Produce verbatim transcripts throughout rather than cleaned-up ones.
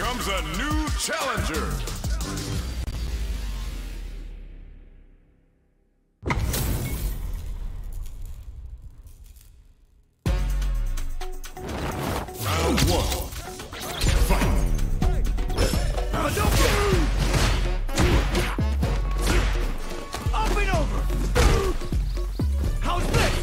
comes a new challenger. Round one. Fight. Up and over. How's this?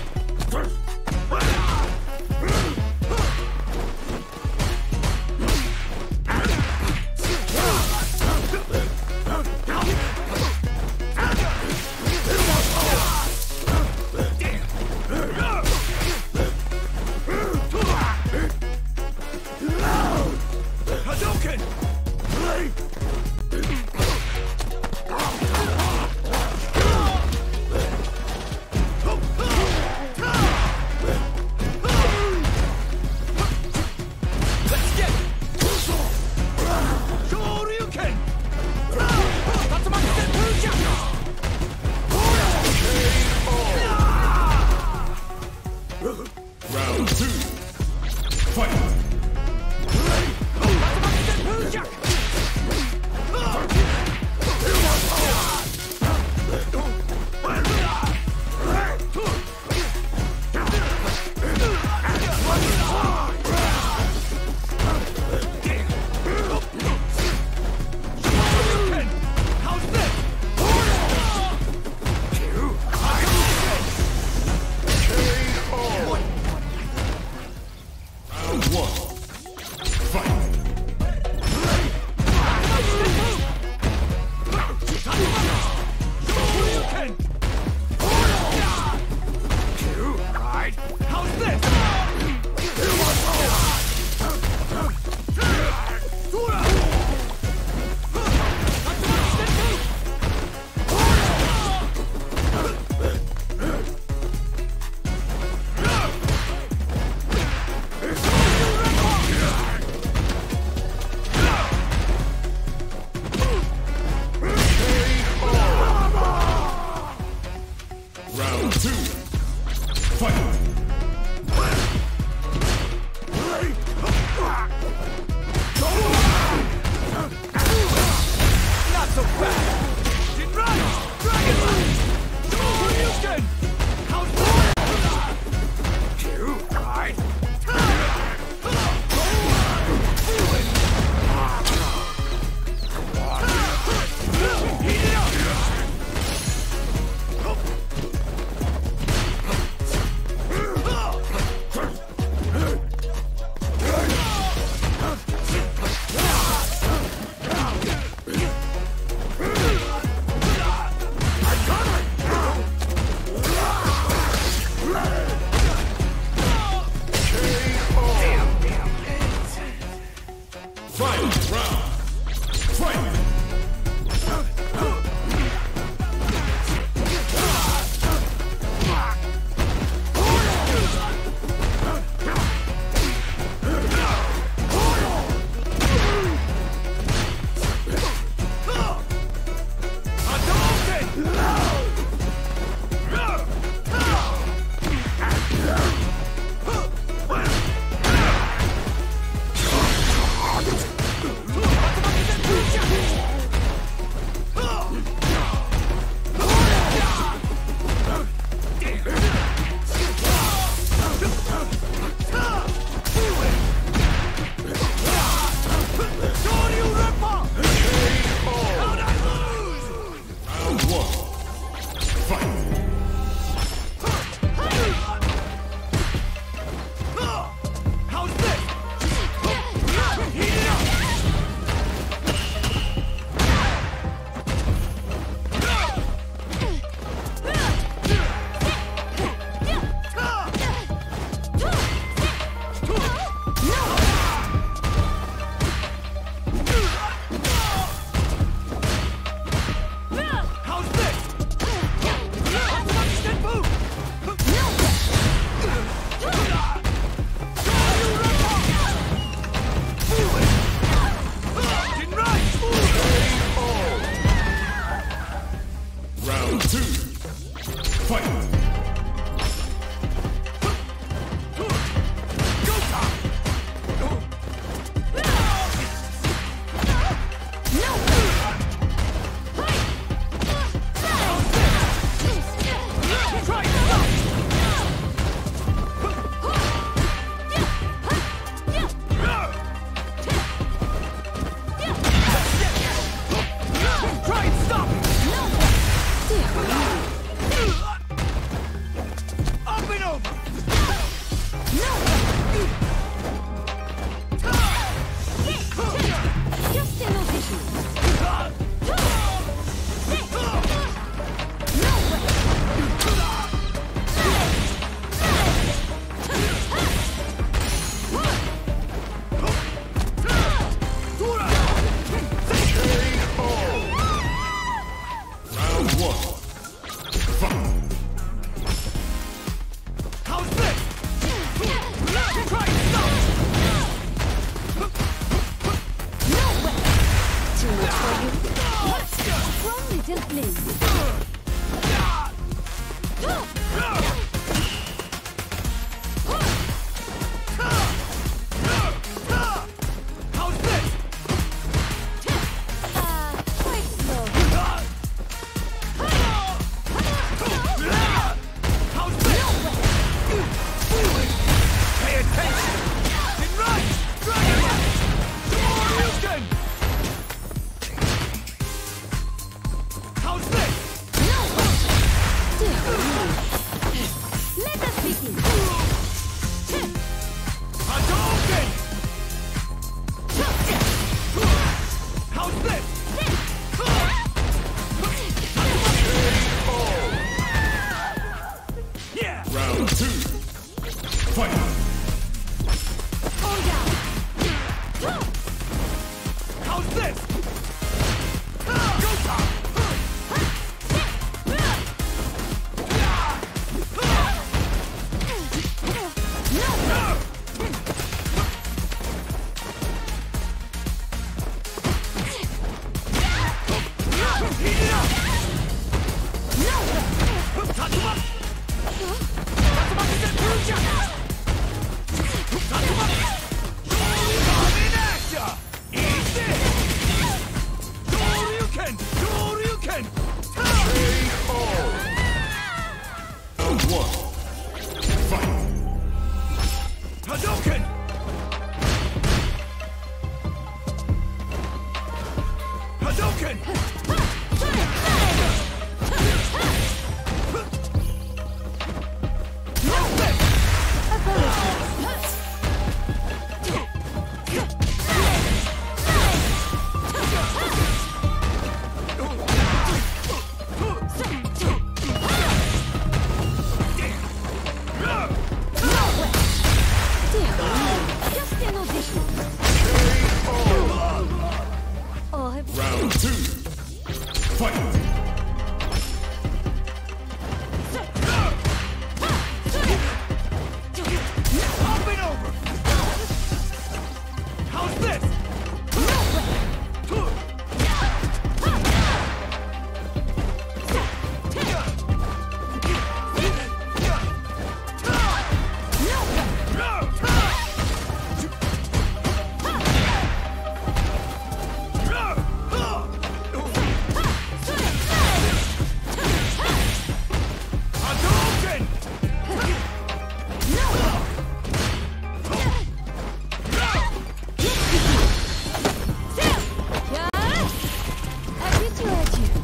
Hadouken! Let's get Shoryuken! Tatsumaki Senpuja! Round two. Fight. How's this? Round one. Fight. Shoryuken! Right. How's this? Round two. Fight. Not so fast! Shinran! Dragon Lance! Shoryuken! How's this? Right. Heat it up! Final round. Fight. Hadouken! gently. How's this? Uh, quite slow. How's this? Pay attention! And run! Dragon Rush! Shoryuken! How's this? Let us begin. Hadouken! How's this? Yeah! Round two. Fight. Hold down. How's this? Go top! Heat it up! Tatsuma! Tatsuma Senpuja! Tatsuma! Come in action! Eat this! Shoryuken! Shoryuken! Round one. Fight. Hadouken! Hadouken! Just an audition. Oh, have Round two. Fight. Up and over! How's this? Hadouken! Yeah? I beat you at you.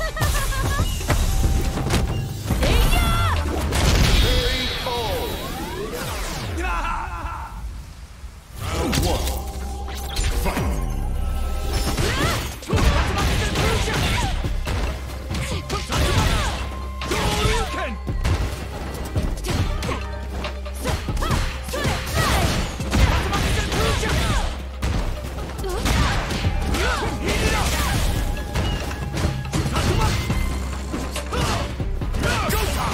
Round one. Fight. Shoryuken! Heat it up! Tatsuma! Go top!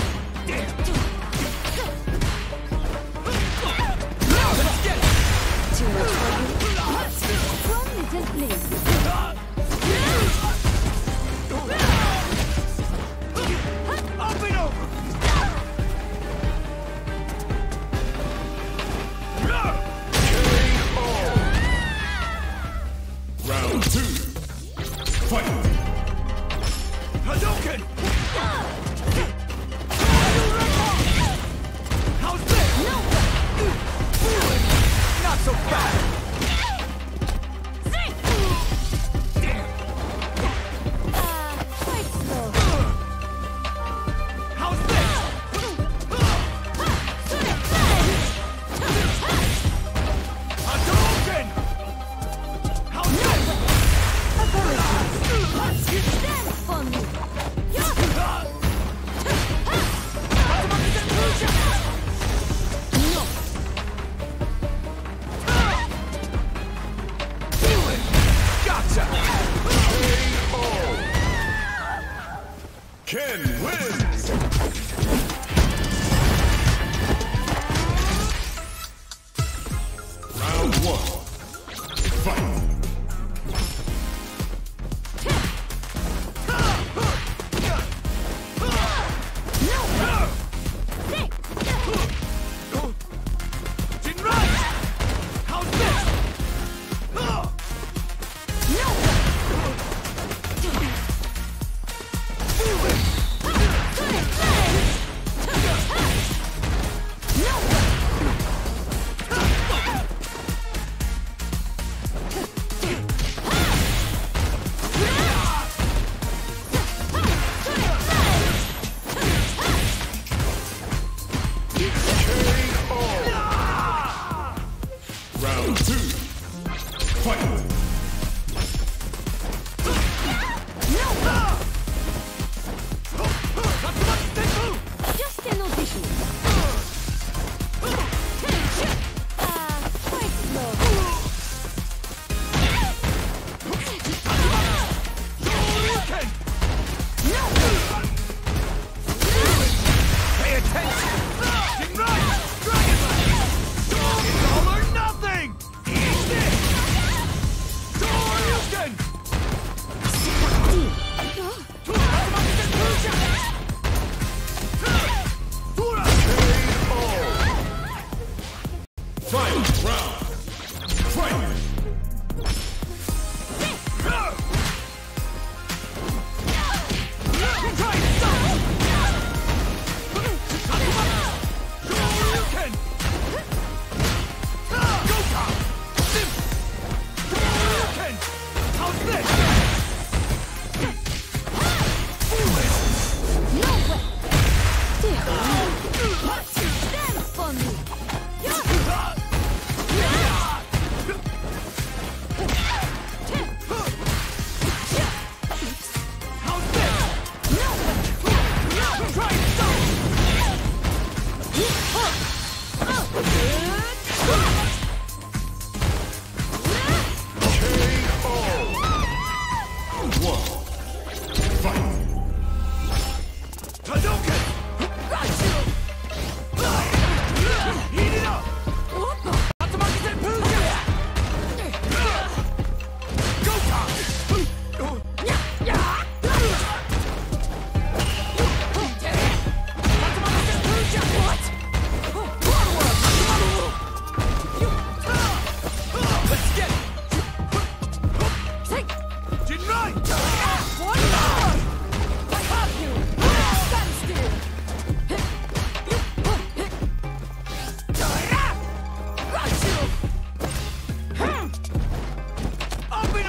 Let's get it! Too much for you. One gently. Up and over! Round two. Fight. Hadouken! How's this? Not so fast! Uh, quite slow. How's this? Hadouken! How's this? Stand for me. Gotcha! Ken wins. Round one. Fight.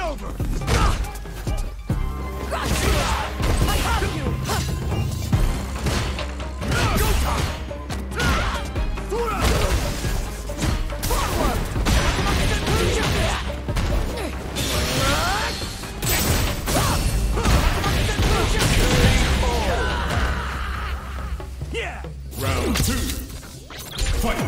over! Gotcha! I have you! Go time! Forward! Yeah! Round two. Fight.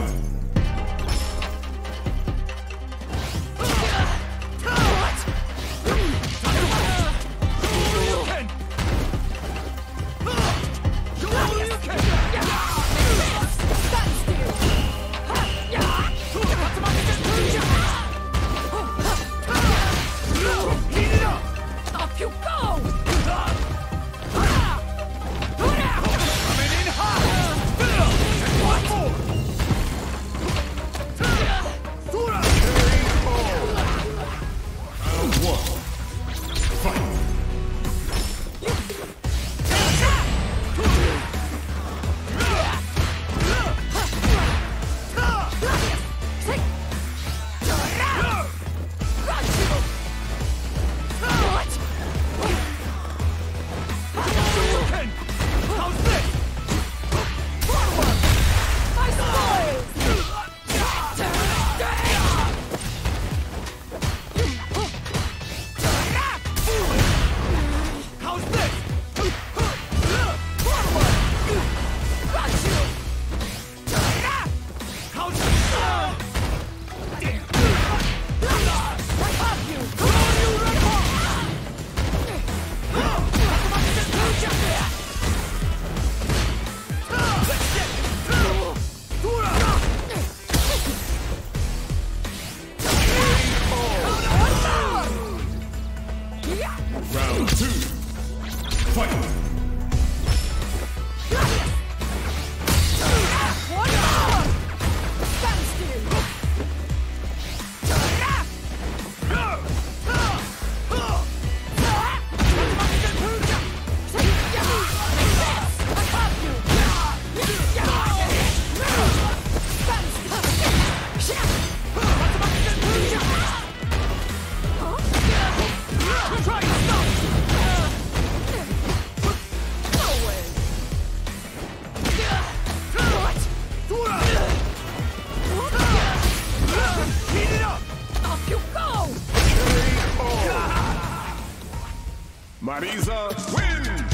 Round two. Fight. Marisa wins!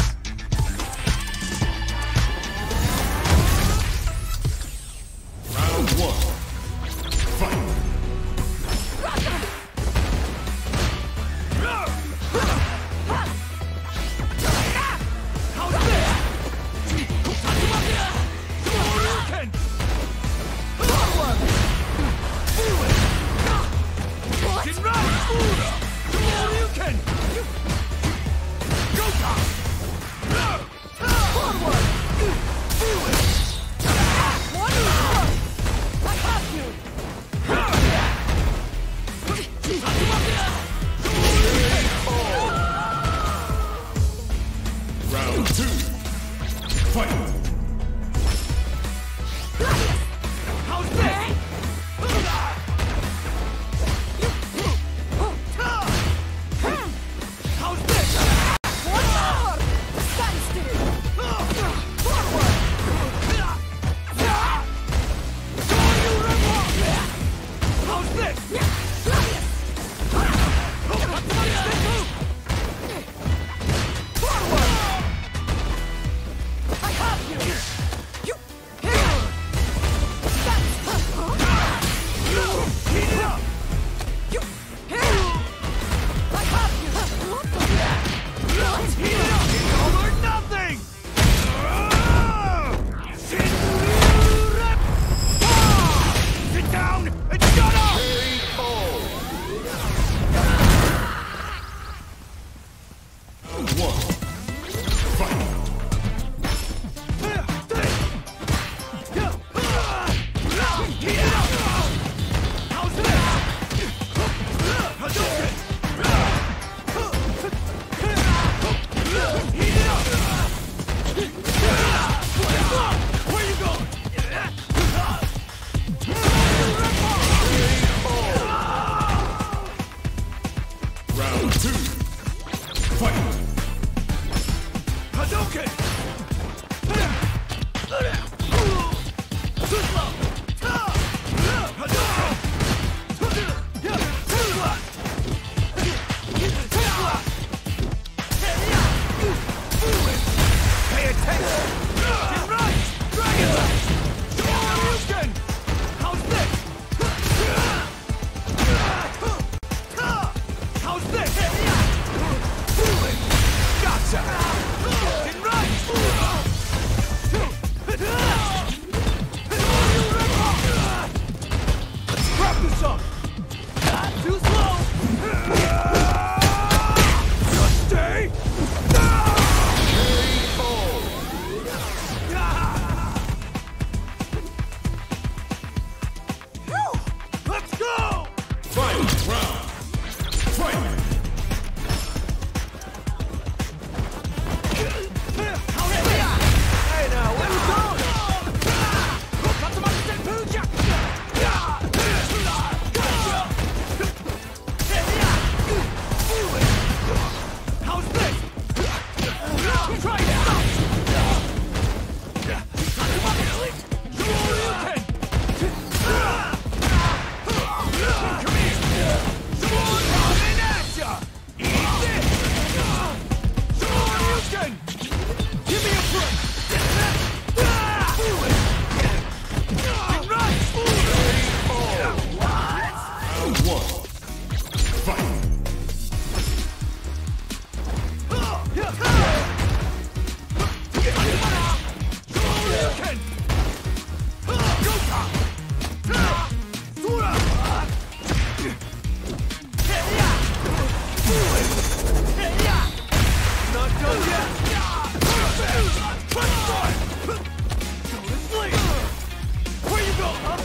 Round one. Fight! Round two. Fight. Hadouken! Pay attention! Get right! Dragon Blast! Shoryuken! How's this? How's this? Gotcha! Get right! Let's wrap this up! Too slow! Just stay! Let's go! Final round. Fight. Hey now, where you going? How's this? Try it out! Shoryuken! Come here! Coming at ya! Eat this! Shoryuken! Give me a break! Get right! Round one. Fight. Shoryuken! Goka! Sura! Not done yet! Punch boy! Go to sleep! Where you go, huh?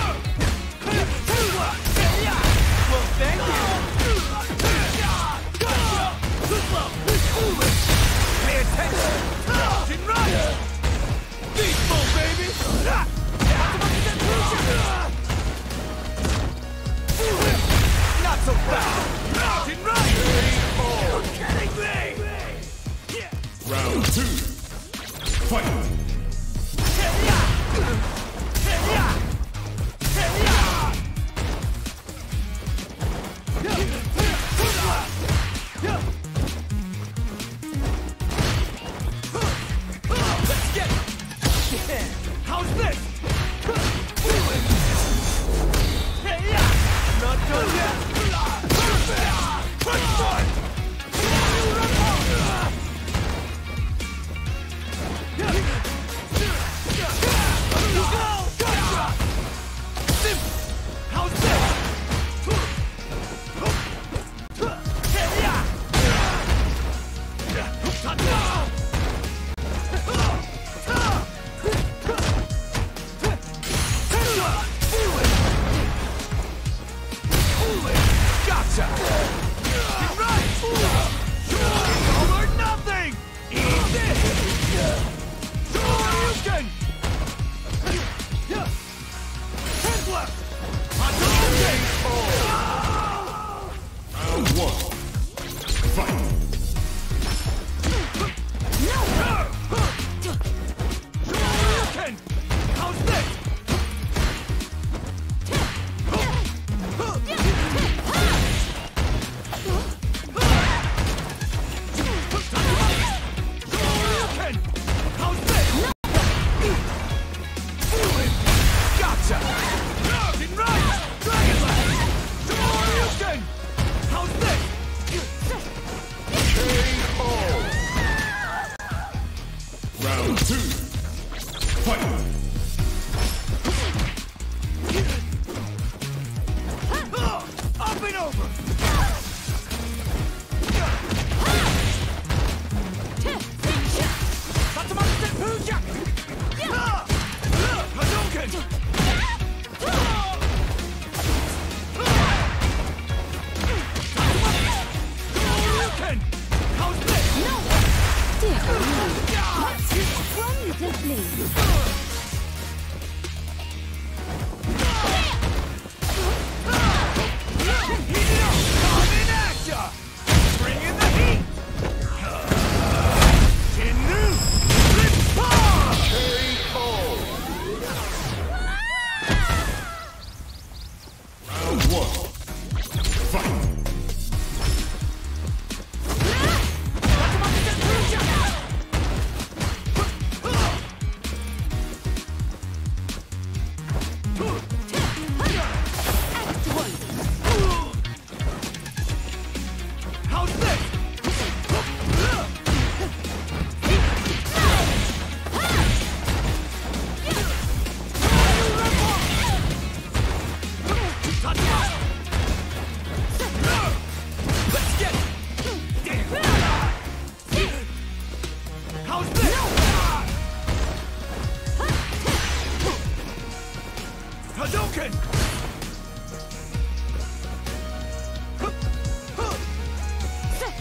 Well, thank you! Pay attention! Get right! Beast mode, baby! Not so fast! Get right! You're kidding me! Round two. Fight. Let's get it! How's this? Not done yet! Punch boy! How's this? Gotcha! Get right! All or nothing! Eat this! Shoryuken! Hands left! Hadouken! Round one. Fight. Shoryuken! How's this? Shoryuken! How's this? Gotcha! Get right! Dragon Blast! Shoryuken! How's this?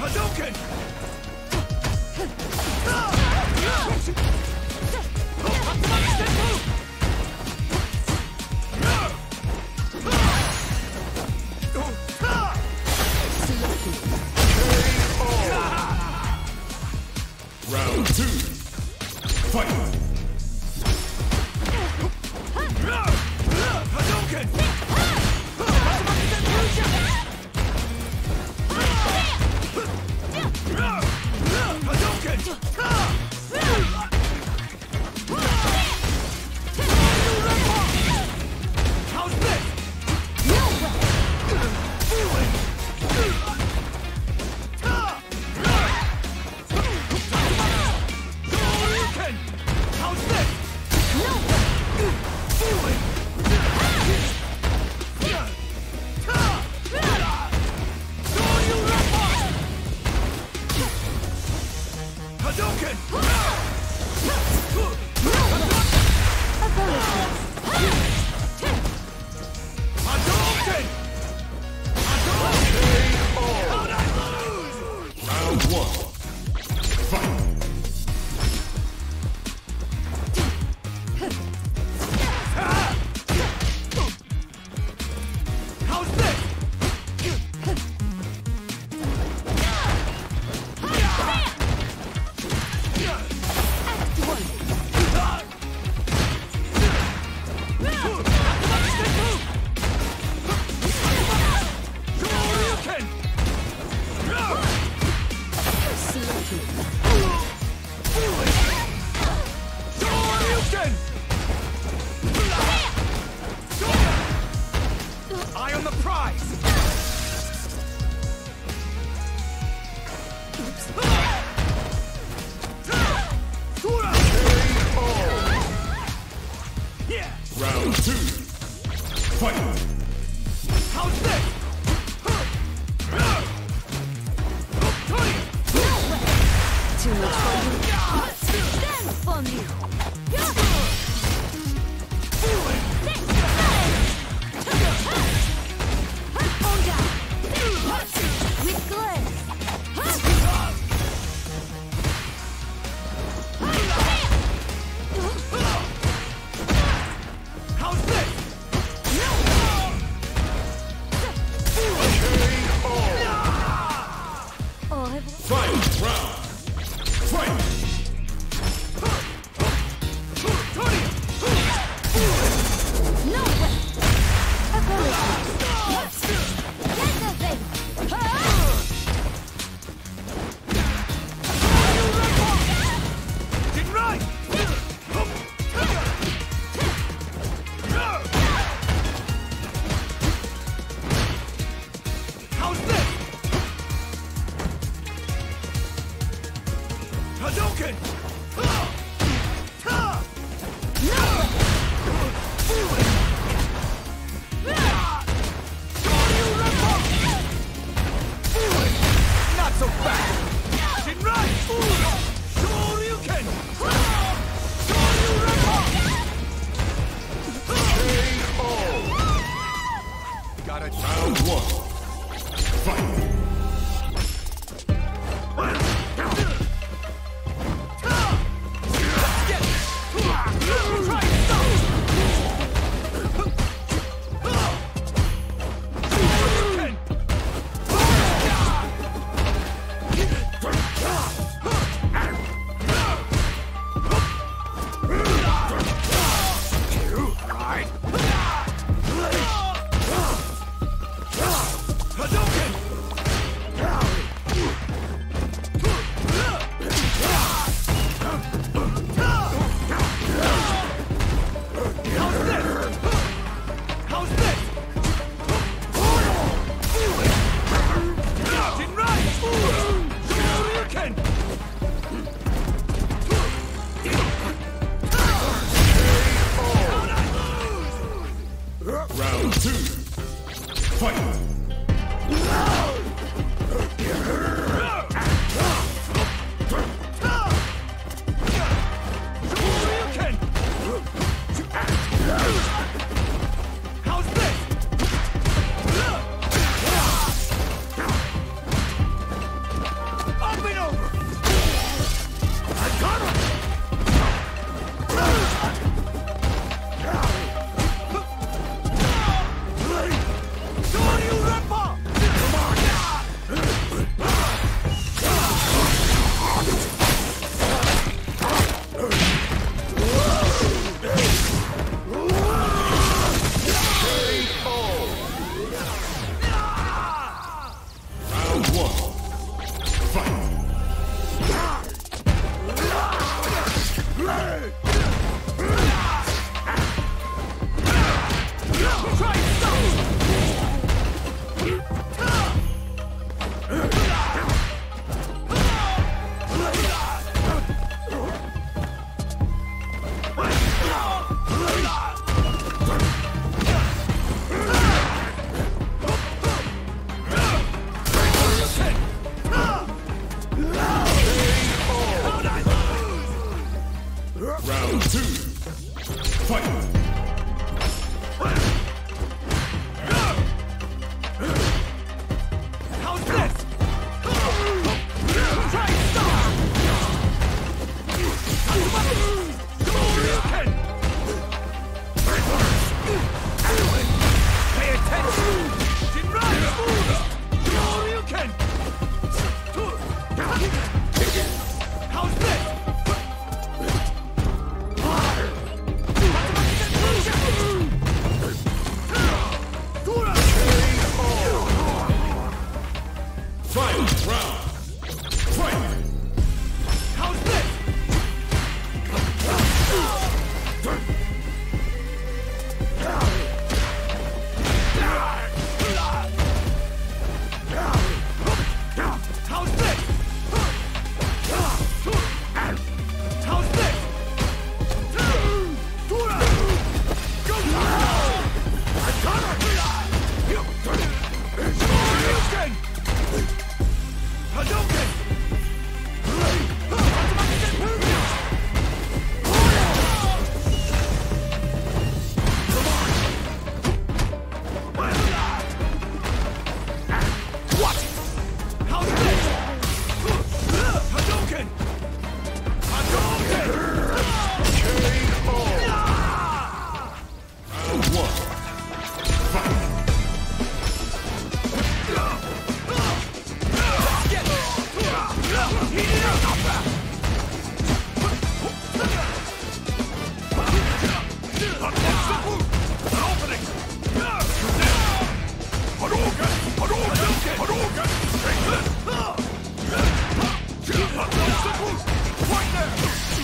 Hadouken! Round two. Fight. Hadouken! How's this? Shoryuken! How's this? Hadouken! Hadouken! How'd I lose? Round one. Fight. How's this? Shoryuken! Shoryuken! Eye on the prize! Yeah! Round two. Fight. How's this? Too much for you. Stand for me. With glare. How's this? Au revoir. Fight. Round. Fight. No way. Apologies. Get the thing. Get right! How's this? Hadouken! Not so fast! Get right! Shoryuken! Got it. Round one. Fight. Try it, Round one. Fight. Try and stop me! Round two. Fight. How's this? Try and stop! Shoryuken! Pay attention! Jinrai! Shoryuken! How's this? Final round. Fight. How's this? How's this? How's this? Shoryuken! Hadouken! What? How's this? Hadouken! Hadouken! Round one. Fight. Heat it up! Opening! Hadouken! Hadouken! Hadouken! Right there!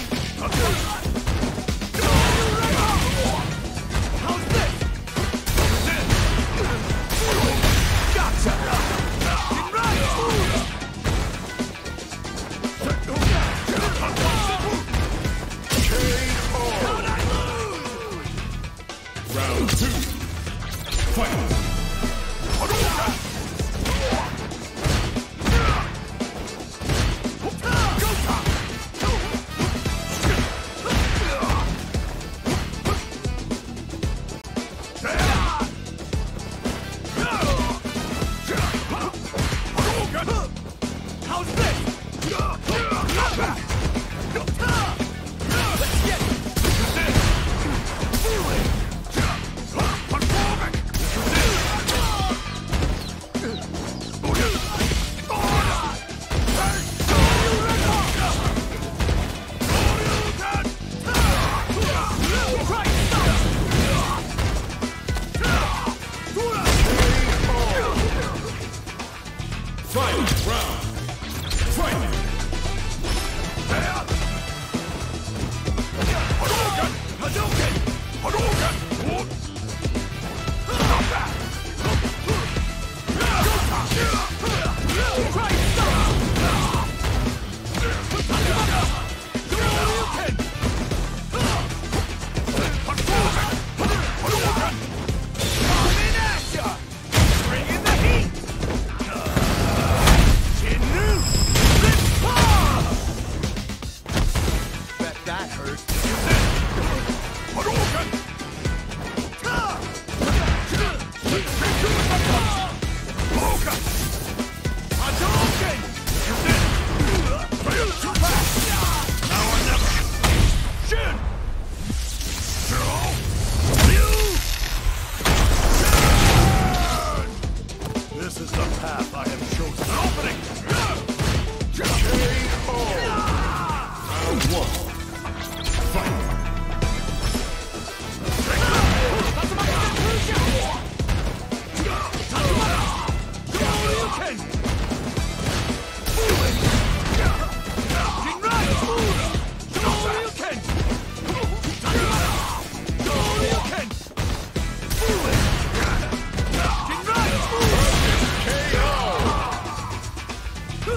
How's this? Gotcha! Round two. Fight. How's this? Let's get it! Final round. Fight. Hadouken! Hadouken! Hadouken! Try and stop! Shoryuken! Hadouken! Coming at ya! Bring in the heat! Jinnu! Rippa! Bet that hurt. Hadouken! Hadouken!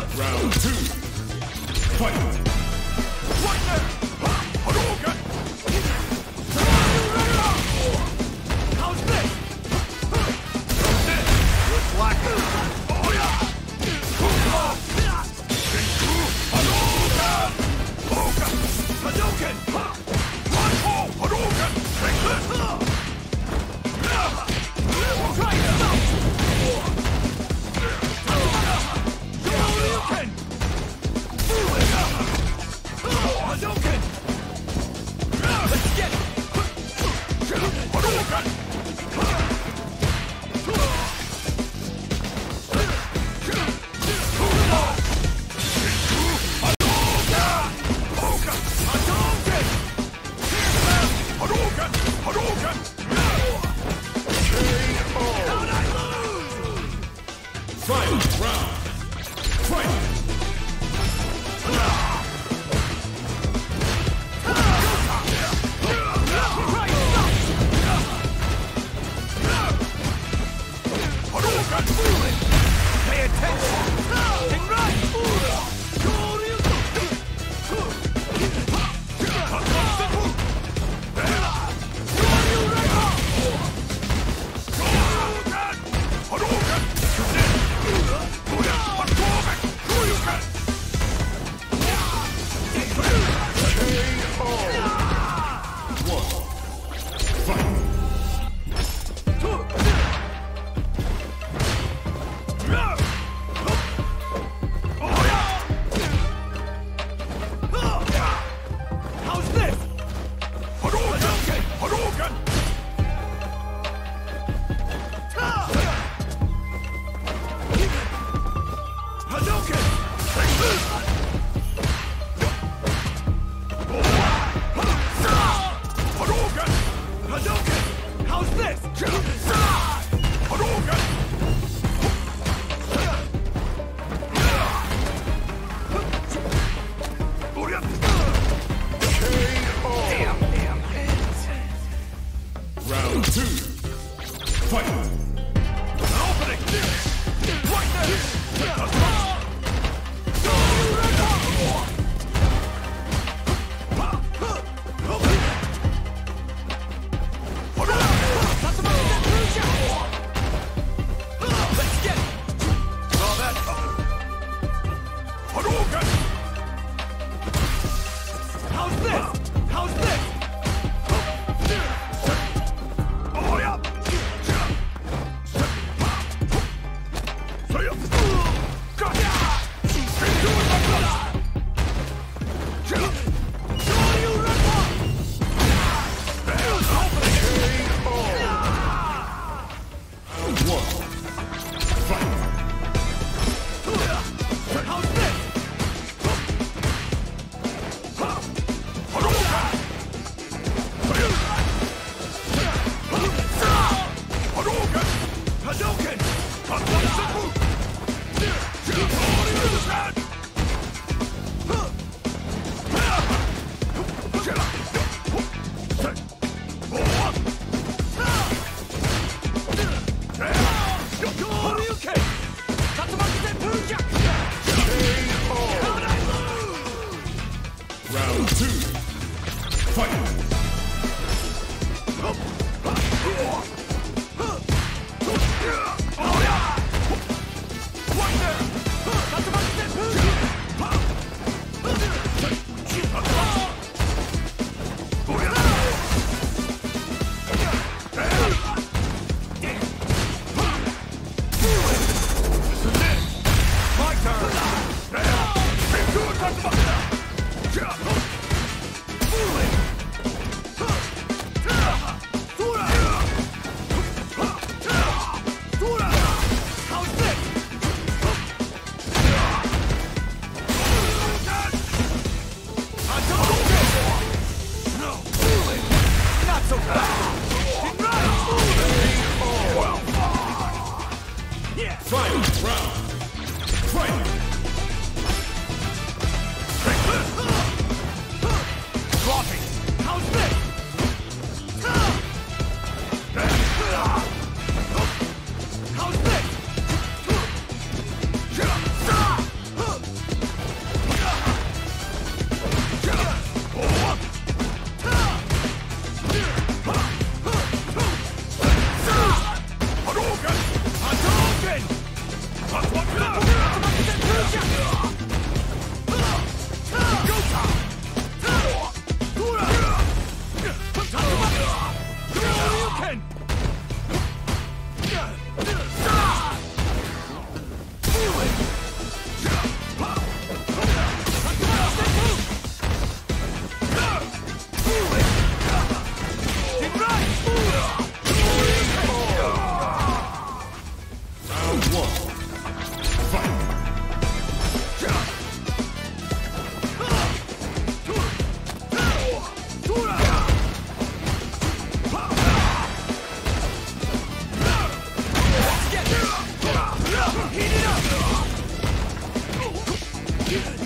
Round two. Fight. Right there! Hadouken! How's this? Good luck. Oh yeah! Hadouken! Hadouken! One-oh Hadouken! Take this! Try it out! Hadouken! Hadouken! Let's get it! Hadouken! Hadouken! Hadouken! How'd I lose? Final round. Fight. Pay attention! And run! How's this? Hadouken! Hadouken! Hadouken! Take this! Hadouken! Hadouken! How's this? Hadouken! Damn, damn heads. Round two. Fight. An opening! Right there! Let's get it! Saw that coming. Hadouken! How's this? How's this? Oh yeah! Say it! Gotcha! Into it, my brother! There's an opening! Round one. Fight. How's this? Hadouken! Hadouken! Hadouken! Hadouken! Round two. Fight. My turn! Final round. Fight. Take this! Fight!